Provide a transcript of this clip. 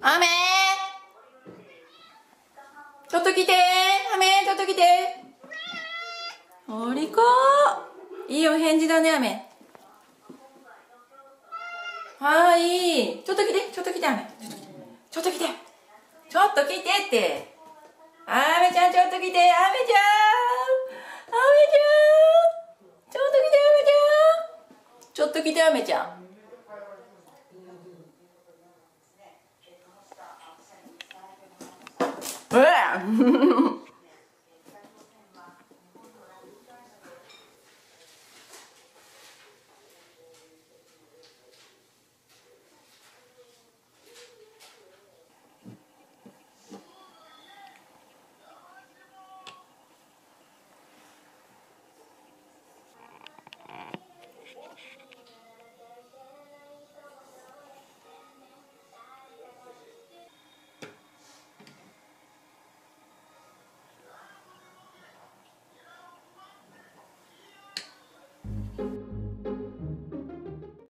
雨ちょっと来て雨ちょっと来ておりこいいお返事だね雨はい、ちょっと来て、ちょっと来て、雨。ちょっと来て。ちょっと来てって。雨ちゃん、ちょっと来て、雨ちゃん。雨ちゃん。ちょっと来て、雨ちゃん。ちょっと来て、雨ちゃん。うわ